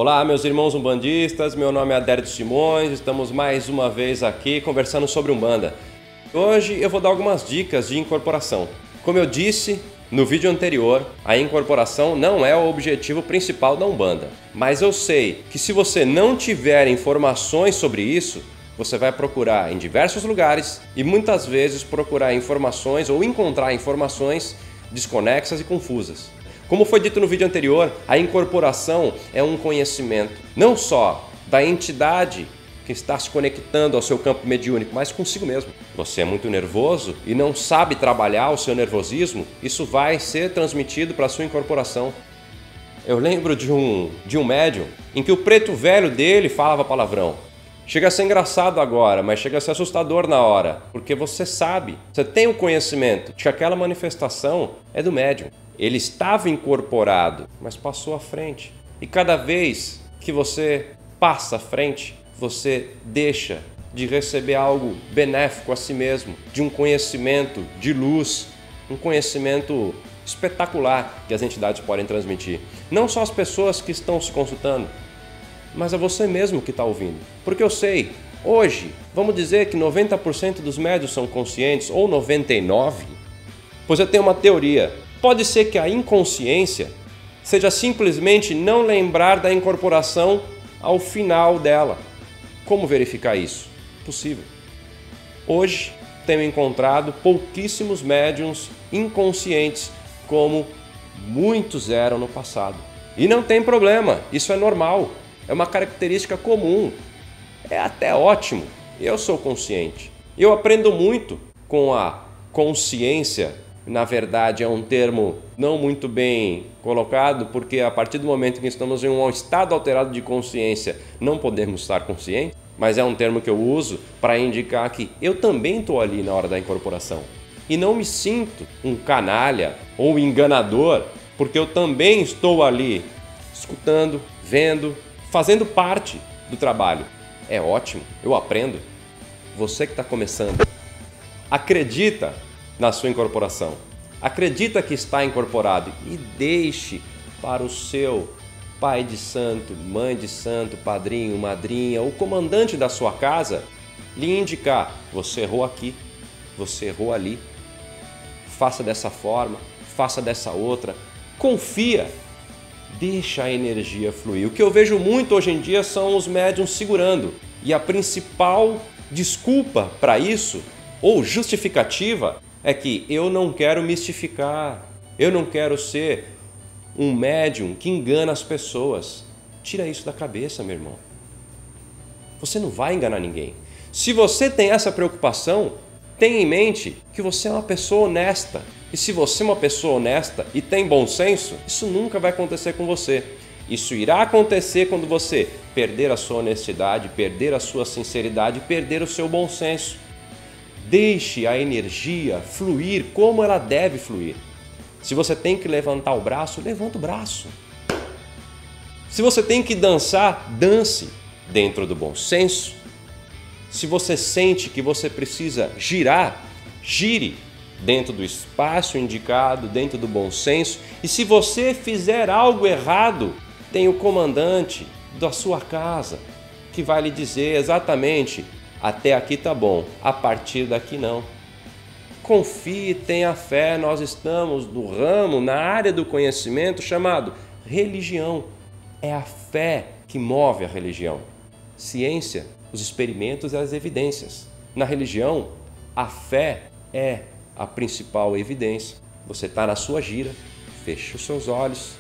Olá, meus irmãos umbandistas, meu nome é Adérito Simões, estamos mais uma vez aqui conversando sobre Umbanda. Hoje eu vou dar algumas dicas de incorporação. Como eu disse no vídeo anterior, a incorporação não é o objetivo principal da Umbanda. Mas eu sei que se você não tiver informações sobre isso, você vai procurar em diversos lugares e muitas vezes procurar informações ou encontrar informações desconexas e confusas. Como foi dito no vídeo anterior, a incorporação é um conhecimento não só da entidade que está se conectando ao seu campo mediúnico, mas consigo mesmo. Você é muito nervoso e não sabe trabalhar o seu nervosismo, isso vai ser transmitido para a sua incorporação. Eu lembro de um médium em que o preto velho dele falava palavrão. Chega a ser engraçado agora, mas chega a ser assustador na hora, porque você sabe, você tem o conhecimento de que aquela manifestação é do médium. Ele estava incorporado, mas passou à frente. E cada vez que você passa à frente, você deixa de receber algo benéfico a si mesmo, de um conhecimento de luz, um conhecimento espetacular que as entidades podem transmitir. Não só as pessoas que estão se consultando, mas é você mesmo que está ouvindo. Porque eu sei, hoje, vamos dizer que 90% dos médiuns são conscientes, ou 99%, pois eu tenho uma teoria. Pode ser que a inconsciência seja simplesmente não lembrar da incorporação ao final dela. Como verificar isso? Possível. Hoje tenho encontrado pouquíssimos médiuns inconscientes, como muitos eram no passado. E não tem problema, isso é normal, é uma característica comum, é até ótimo. Eu sou consciente, eu aprendo muito com a consciência. Na verdade é um termo não muito bem colocado, porque a partir do momento que estamos em um estado alterado de consciência, não podemos estar conscientes, mas é um termo que eu uso para indicar que eu também estou ali na hora da incorporação. E não me sinto um canalha ou enganador, porque eu também estou ali escutando, vendo, fazendo parte do trabalho. É ótimo, eu aprendo. Você que está começando, acredita na sua incorporação. Acredita que está incorporado e deixe para o seu pai de santo, mãe de santo, padrinho, madrinha, o comandante da sua casa lhe indicar: você errou aqui, você errou ali, faça dessa forma, faça dessa outra. Confia, deixa a energia fluir. O que eu vejo muito hoje em dia são os médiuns segurando, e a principal desculpa para isso, ou justificativa, é que eu não quero mistificar, eu não quero ser um médium que engana as pessoas. Tira isso da cabeça, meu irmão. Você não vai enganar ninguém. Se você tem essa preocupação, tenha em mente que você é uma pessoa honesta. E se você é uma pessoa honesta e tem bom senso, isso nunca vai acontecer com você. Isso irá acontecer quando você perder a sua honestidade, perder a sua sinceridade, perder o seu bom senso. Deixe a energia fluir como ela deve fluir. Se você tem que levantar o braço, levanta o braço. Se você tem que dançar, dance dentro do bom senso. Se você sente que você precisa girar, gire dentro do espaço indicado, dentro do bom senso. E se você fizer algo errado, tem o comandante da sua casa que vai lhe dizer exatamente: até aqui tá bom, a partir daqui não. Confie, tenha fé, nós estamos no ramo, na área do conhecimento chamado religião. É a fé que move a religião. Ciência, os experimentos e as evidências. Na religião, a fé é a principal evidência. Você está na sua gira, fechou seus olhos,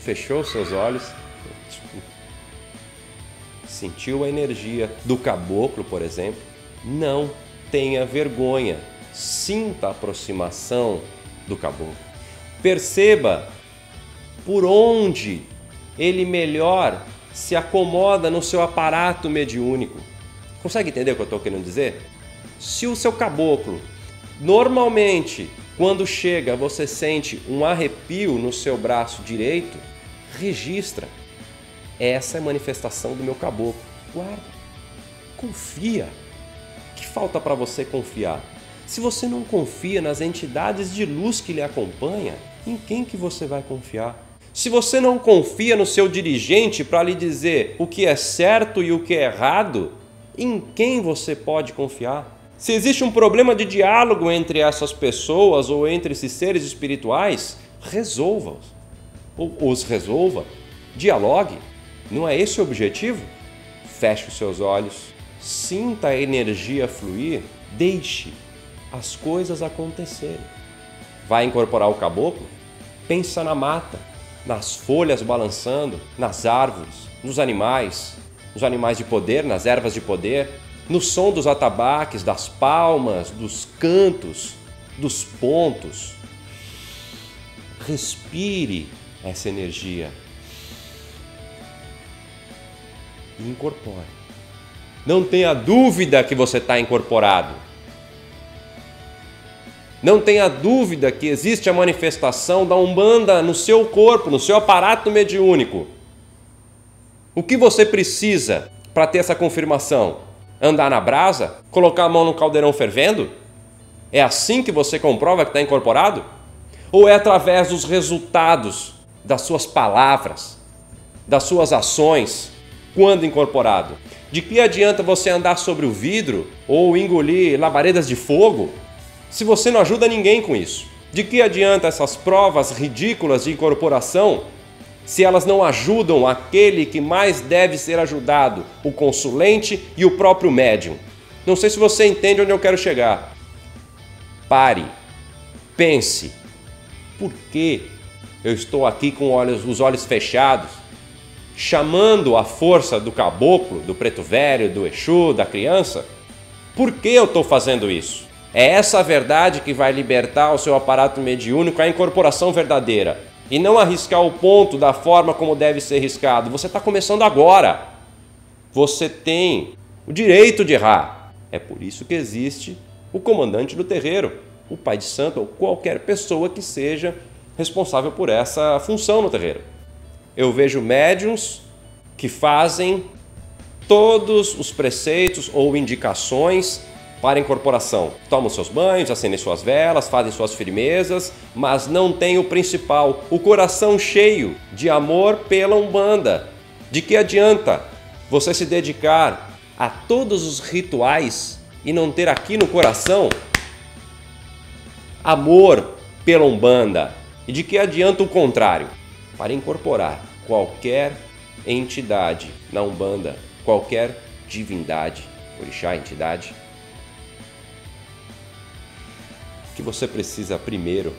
sentiu a energia do caboclo, por exemplo, não tenha vergonha, sinta a aproximação do caboclo. Perceba por onde ele melhor se acomoda no seu aparato mediúnico. Consegue entender o que eu estou querendo dizer? Se o seu caboclo, normalmente, quando chega, você sente um arrepio no seu braço direito, registra. Essa é a manifestação do meu caboclo. Guarda. Confia. O que falta para você confiar? Se você não confia nas entidades de luz que lhe acompanham, em quem que você vai confiar? Se você não confia no seu dirigente para lhe dizer o que é certo e o que é errado, em quem você pode confiar? Se existe um problema de diálogo entre essas pessoas ou entre esses seres espirituais, resolva-os. Ou os resolva. Dialogue. Não é esse o objetivo? Feche os seus olhos, sinta a energia fluir, deixe as coisas acontecerem. Vai incorporar o caboclo? Pensa na mata, nas folhas balançando, nas árvores, nos animais de poder, nas ervas de poder, no som dos atabaques, das palmas, dos cantos, dos pontos. Respire essa energia e incorpore. Não tenha dúvida que você está incorporado. Não tenha dúvida que existe a manifestação da Umbanda no seu corpo, no seu aparato mediúnico. O que você precisa para ter essa confirmação? Andar na brasa? Colocar a mão no caldeirão fervendo? É assim que você comprova que está incorporado? Ou é através dos resultados das suas palavras, das suas ações, quando incorporado? De que adianta você andar sobre o vidro ou engolir labaredas de fogo se você não ajuda ninguém com isso? De que adianta essas provas ridículas de incorporação se elas não ajudam aquele que mais deve ser ajudado, o consulente e o próprio médium? Não sei se você entende onde eu quero chegar. Pare, pense, por que eu estou aqui com os olhos fechados, chamando a força do caboclo, do preto velho, do Exu, da criança? Por que eu estou fazendo isso? É essa a verdade que vai libertar o seu aparato mediúnico, a incorporação verdadeira. E não arriscar o ponto da forma como deve ser riscado. Você está começando agora. Você tem o direito de errar. É por isso que existe o comandante do terreiro, o pai de santo ou qualquer pessoa que seja responsável por essa função no terreiro. Eu vejo médiuns que fazem todos os preceitos ou indicações para incorporação. Tomam seus banhos, acendem suas velas, fazem suas firmezas, mas não tem o principal, o coração cheio de amor pela Umbanda. De que adianta você se dedicar a todos os rituais e não ter aqui no coração amor pela Umbanda? E de que adianta o contrário? Para incorporar qualquer entidade na Umbanda, qualquer divindade, orixá, entidade, o que você precisa primeiro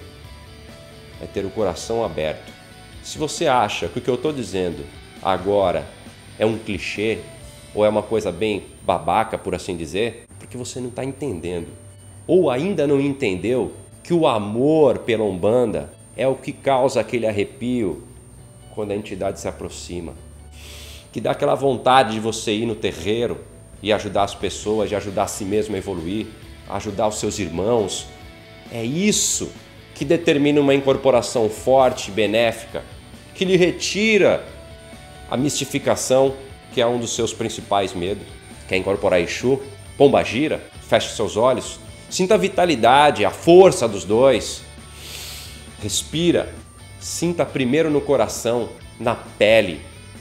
é ter o coração aberto. Se você acha que o que eu estou dizendo agora é um clichê ou é uma coisa bem babaca, por assim dizer, porque você não está entendendo. Ou ainda não entendeu que o amor pela Umbanda é o que causa aquele arrepio quando a entidade se aproxima, que dá aquela vontade de você ir no terreiro e ajudar as pessoas, de ajudar a si mesmo a evoluir, ajudar os seus irmãos. É isso que determina uma incorporação forte, benéfica, que lhe retira a mistificação, que é um dos seus principais medos. Quer incorporar Exu? Pombagira? Feche seus olhos. Sinta a vitalidade, a força dos dois. Respira. Sinta primeiro no coração, na pele,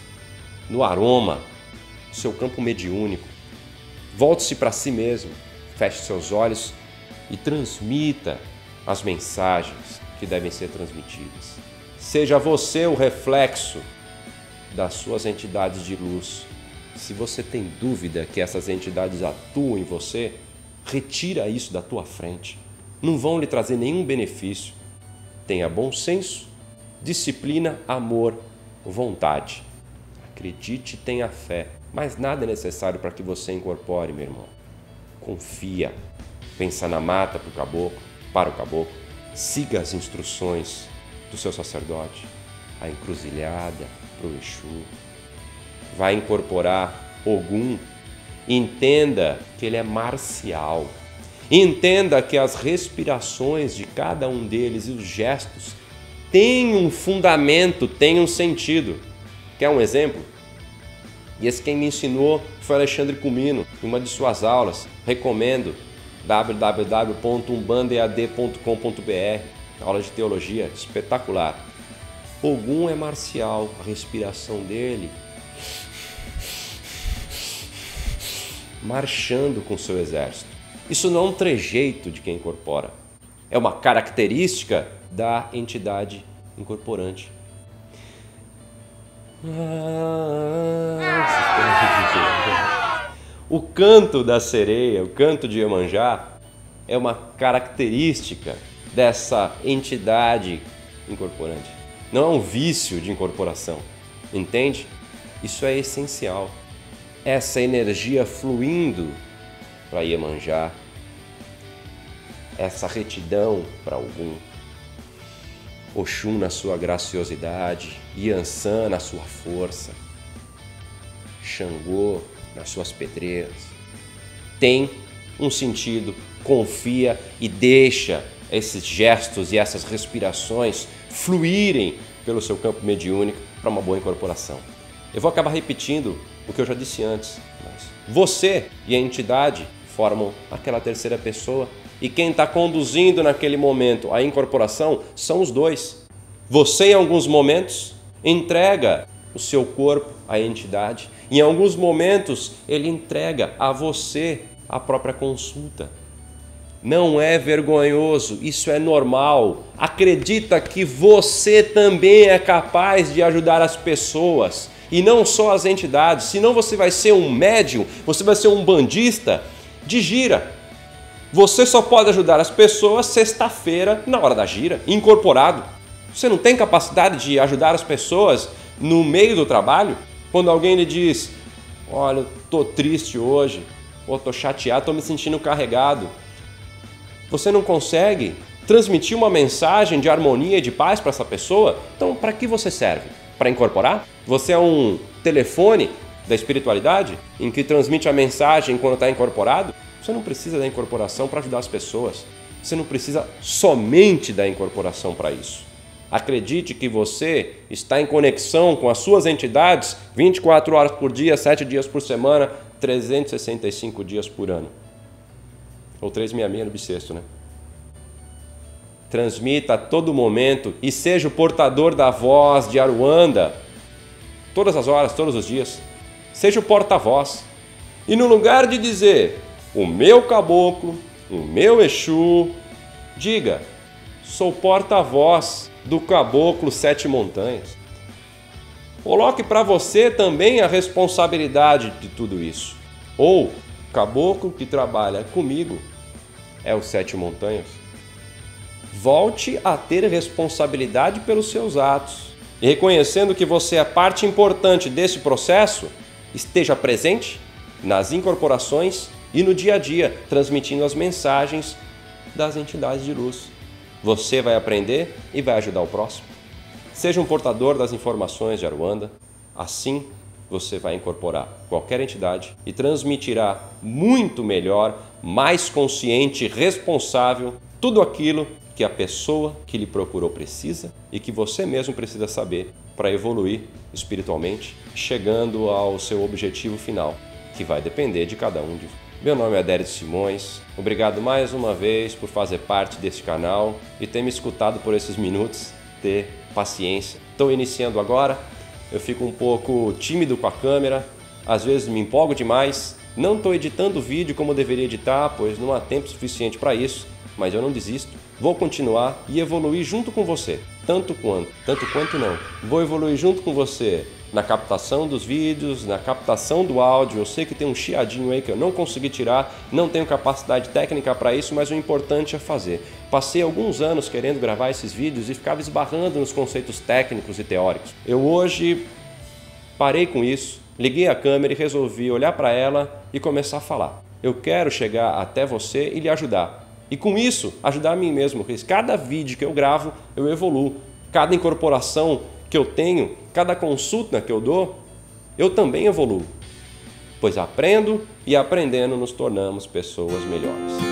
no aroma, no seu campo mediúnico. Volte-se para si mesmo. Feche seus olhos e transmita as mensagens que devem ser transmitidas. Seja você o reflexo das suas entidades de luz. Se você tem dúvida que essas entidades atuam em você, retira isso da tua frente. Não vão lhe trazer nenhum benefício. Tenha bom senso, disciplina, amor, vontade. Acredite e tenha fé. Mas nada é necessário para que você incorpore, meu irmão. Confia. Pensa na mata para o caboclo. Siga as instruções do seu sacerdote. A encruzilhada para o Exu. Vai incorporar Ogum. Entenda que ele é marcial. Entenda que as respirações de cada um deles e os gestos têm um fundamento, têm um sentido. Quer um exemplo? E esse quem me ensinou foi Alexandre Comino, em uma de suas aulas. Recomendo www.umbandead.com.br, aula de teologia espetacular. Ogum é marcial, a respiração dele marchando com seu exército. Isso não é um trejeito de quem incorpora, é uma característica da entidade incorporante. O canto da sereia, o canto de Iemanjá, é uma característica dessa entidade incorporante. Não é um vício de incorporação, entende? Isso é essencial. Essa energia fluindo para Iemanjá, essa retidão para Ogum, Oxum na sua graciosidade, Yansan na sua força, Xangô nas suas pedreiras. Tem um sentido, confia e deixa esses gestos e essas respirações fluírem pelo seu campo mediúnico para uma boa incorporação. Eu vou acabar repetindo o que eu já disse antes, mas você e a entidade formam aquela terceira pessoa e quem está conduzindo naquele momento a incorporação são os dois. Você, em alguns momentos, entrega o seu corpo à entidade. Em alguns momentos, ele entrega a você a própria consulta. Não é vergonhoso, isso é normal. Acredita que você também é capaz de ajudar as pessoas e não só as entidades. Senão você vai ser um médium, você vai ser um bandista de gira. Você só pode ajudar as pessoas sexta-feira, na hora da gira, incorporado. Você não tem capacidade de ajudar as pessoas no meio do trabalho? Quando alguém lhe diz, olha, eu tô triste hoje, ou tô chateado, tô me sentindo carregado. Você não consegue transmitir uma mensagem de harmonia e de paz para essa pessoa? Então, para que você serve? Para incorporar? Você é um telefone da espiritualidade em que transmite a mensagem quando está incorporado? Você não precisa da incorporação para ajudar as pessoas. Você não precisa somente da incorporação para isso. Acredite que você está em conexão com as suas entidades 24 horas por dia, 7 dias por semana, 365 dias por ano. Ou 366 no bissexto, né? Transmita a todo momento e seja o portador da voz de Aruanda. Todas as horas, todos os dias. Seja o porta-voz. E no lugar de dizer, o meu caboclo, o meu Exu, diga, sou porta-voz do caboclo Sete Montanhas. Coloque para você também a responsabilidade de tudo isso. Ou, o caboclo que trabalha comigo é o Sete Montanhas. Volte a ter responsabilidade pelos seus atos. E reconhecendo que você é parte importante desse processo, esteja presente nas incorporações e no dia a dia, transmitindo as mensagens das entidades de luz. Você vai aprender e vai ajudar o próximo. Seja um portador das informações de Aruanda. Assim, você vai incorporar qualquer entidade e transmitirá muito melhor, mais consciente, responsável, tudo aquilo que a pessoa que lhe procurou precisa e que você mesmo precisa saber para evoluir espiritualmente, chegando ao seu objetivo final, que vai depender de cada um de vocês. Meu nome é Adérito Simões, obrigado mais uma vez por fazer parte deste canal e ter me escutado por esses minutos, ter paciência. Estou iniciando agora, eu fico um pouco tímido com a câmera, às vezes me empolgo demais, não estou editando o vídeo como eu deveria editar, pois não há tempo suficiente para isso, mas eu não desisto, vou continuar e evoluir junto com você, tanto quanto não. Vou evoluir junto com você na captação dos vídeos, na captação do áudio. Eu sei que tem um chiadinho aí que eu não consegui tirar, não tenho capacidade técnica para isso, mas o importante é fazer. Passei alguns anos querendo gravar esses vídeos e ficava esbarrando nos conceitos técnicos e teóricos. Eu hoje parei com isso, liguei a câmera e resolvi olhar para ela e começar a falar. Eu quero chegar até você e lhe ajudar. E com isso, ajudar a mim mesmo, porque cada vídeo que eu gravo, eu evoluo. Cada incorporação que eu tenho, cada consulta que eu dou, eu também evoluo. Pois aprendo e aprendendo nos tornamos pessoas melhores.